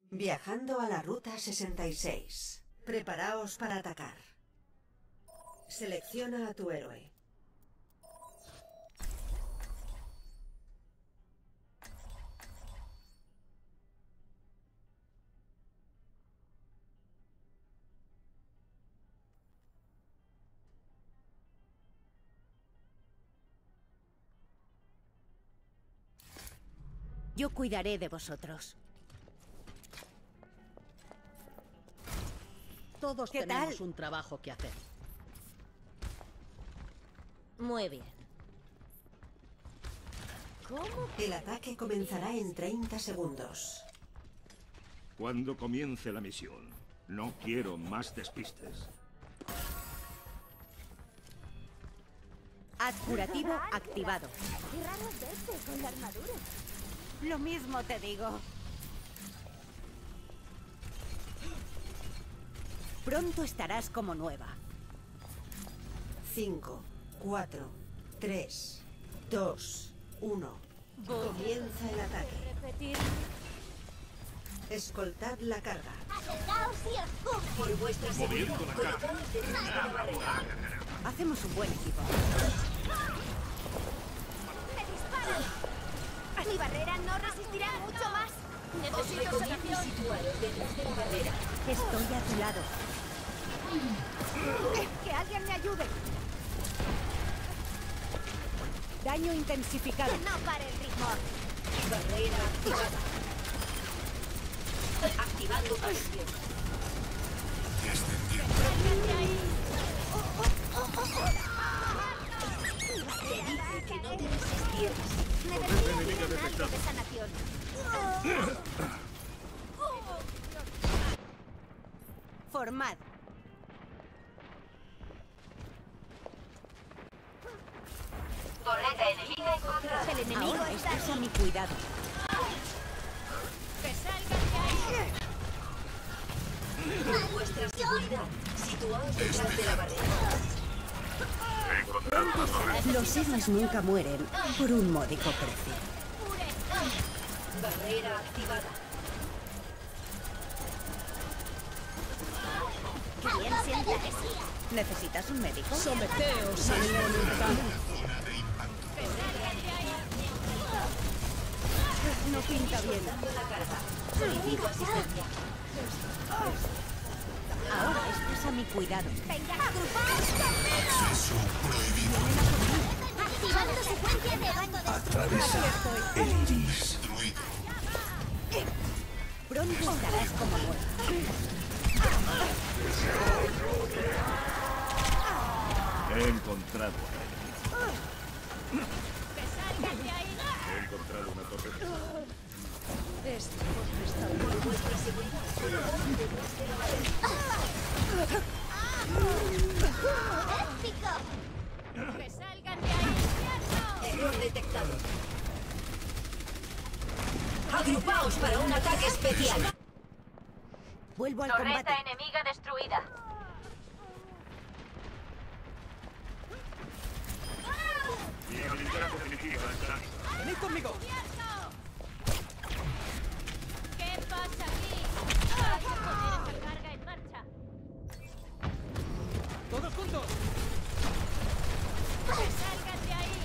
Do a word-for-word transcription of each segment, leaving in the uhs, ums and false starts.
Viajando a la ruta sesenta y seis. Preparaos para atacar. Selecciona a tu héroe. Yo cuidaré de vosotros. Todos ¿Qué tenemos tal? un trabajo que hacer. Muy bien. ¿Cómo? El ataque comenzará en treinta segundos. Cuando comience la misión, no quiero más despistes. Haz curativo activado. Qué raro verte con la armadura. Lo mismo te digo. Pronto estarás como nueva. cinco, cuatro, tres, dos, uno. Comienza el ataque. Repetir. Escoltad la carga. ¡Acercaos y os cubro! Por vuestra seguridad, Moviendo la cara. colocaos detrás de la barrera. Hacemos un buen equipo. ¡Me disparan! Mi barrera no resistirá mucho más. Os Necesito recomiendo sanación. situaros detrás de la barrera. Estoy a tu lado. ¡Que alguien me ayude! Daño intensificado. ¡Que no pare el ritmo! Barrera activada. Activando protección. ¡Sálganse ahí! Te dije que no te resistieras. Necesito tienen algo de sanación. Formad. Torreta enemiga encontrada. El enemigo Ahora está estás a aquí. mi cuidado. ¡Que salgan de ahí! Por vuestra seguridad, situaos detrás de la barrera. Los héroes nunca mueren por un módico precio. Barrera activada. ¡Qué bien sienta que sí! ¿Necesitas un médico? Someteos a mi voluntad. No pinta bien. La carga. Solicito asistencia. Ahora estás a mi cuidado. ¡Venga, agrupaos conmigo! ¡Activando secuencia de bando de... Pronto estarás como nueva. He encontrado a él. ¡Que salgan de ahí! He encontrado una torre. Esto os restaura. Por vuestra seguridad, colocaos detrás de la barrera. ¡Épico! ¡Que salgan de ahí! ¡Cierto! Error detectado. Agrupaos para un ataque especial. Vuelvo al combate. enemiga destruida. Y habilidad definitiva está. ¡Venid conmigo! ¿Qué pasa aquí? Hay que poner esa carga en marcha. ¡Todos juntos! ¡Que salgan de ahí!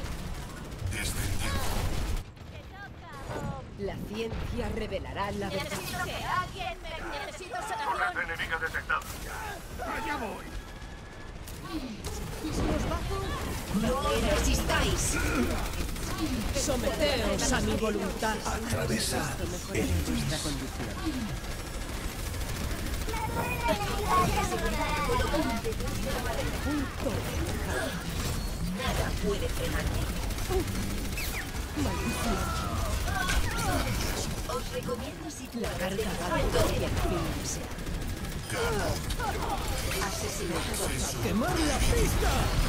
¡Que toca! La ciencia revelará la verdad. ¡Necesito que alguien me... ¡Necesito sanación! enemiga detectada. ¡Allá voy! No resistáis. Someteos a mi voluntad. Esto mejorará vuestra condición. Nada puede frenarme. Os recomiendo situaros Carga detrás va de a la hacia barrera. el fin desea. Asesinato. ¡Quemar la pista!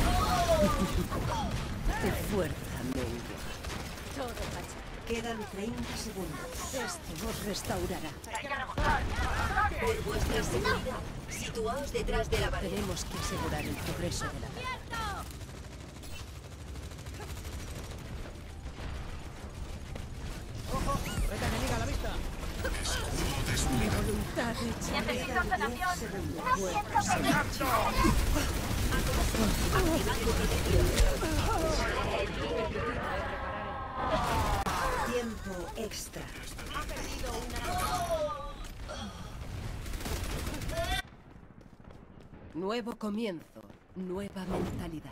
Tu fuerza mengue. Todo facha. Quedan treinta segundos. Esto os restaurará. Por vuestra seguridad, situaos detrás de la barrera. Tenemos que asegurar el progreso de la guerra. ¡Cierto! ¡Torreta enemiga a la vista! Voluntad hecha. Necesito sanación. No siento ¡Exacto! Tiempo extra. Nuevo comienzo, nueva mentalidad.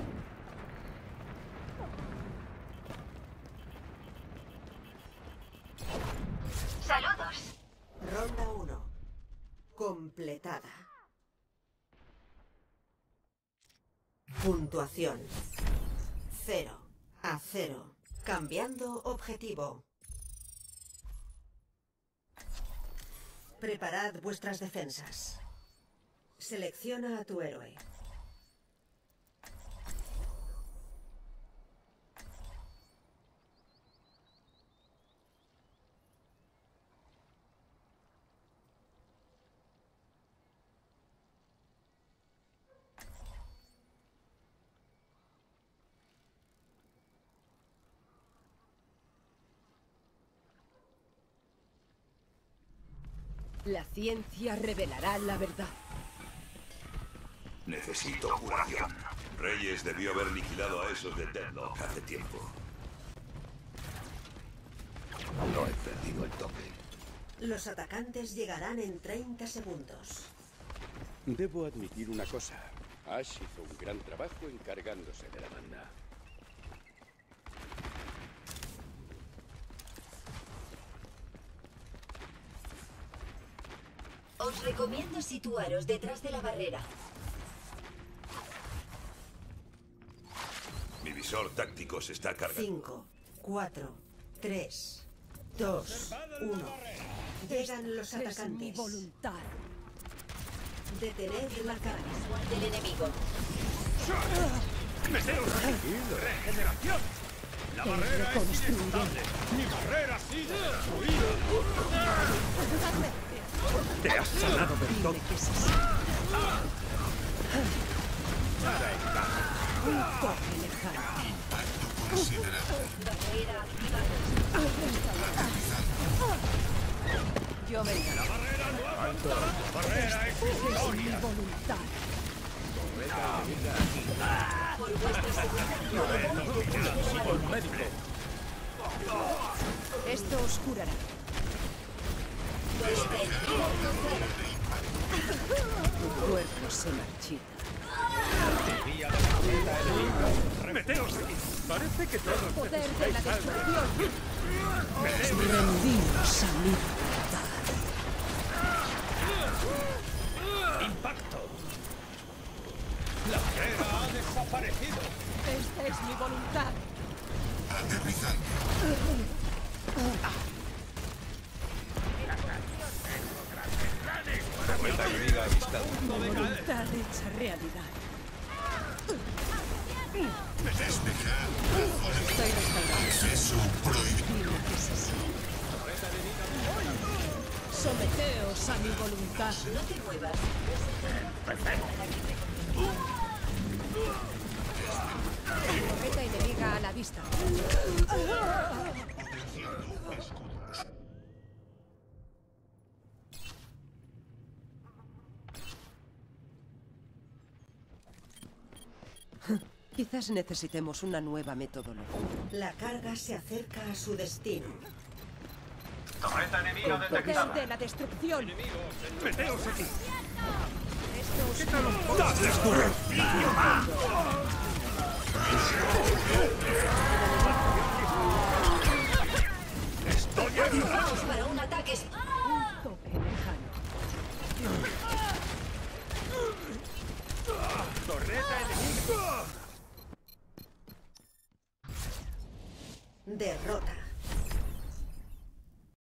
Saludos. Ronda uno. Completada. Puntuación. Cero a cero. Cambiando objetivo. Preparad vuestras defensas. Selecciona a tu héroe. La ciencia revelará la verdad. Necesito curación. Reyes debió haber liquidado a esos de Deadlock hace tiempo. No he perdido el toque. Los atacantes llegarán en treinta segundos. Debo admitir una cosa. Ash hizo un gran trabajo encargándose de la banda. Os recomiendo situaros detrás de la barrera. Mi visor táctico se está cargando. cinco, cuatro, tres, dos, uno. Llegan los Es mi atacantes. voluntad. Detened la carga. Del enemigo. ¡Meteos aquí! ¡Regeneración! ¡La Te barrera es reconstruiré. inestable! ¡Mi barrera sigue destruida! ¡Te has sanado del todo! Dime que es así. Un toque lejano. Barrera activada. Yo vengo. ¡La barrera no ha aguantado! ¡La barrera es Es mi victoria! voluntad. Por vuestra seguridad. Esto os curará. Vuestra enemiga Tu cuerpo se marchita. ¡Meteos aquí! Parece que todos Poder de la necesitáis algo. destrucción. Rendiros a mi voluntad. ¡Impacto! ¡La barrera ha desaparecido! Esta es mi voluntad. Tormenta enemiga avistada. Voluntad hecha realidad. Estoy restaurado. Dime que es así. Someteos a mi voluntad. no te muevas. Torreta enemiga a la vista. Quizás necesitemos una nueva metodología. La carga se acerca a su destino. ¡Torreta enemiga Poder de la destrucción. ¡Meteos aquí! Esto os ¡Dadles tu refugio! ¡Estoy aquí! Vamos para un ataque. toque lejano. ¡Torreta enemiga! Derrota.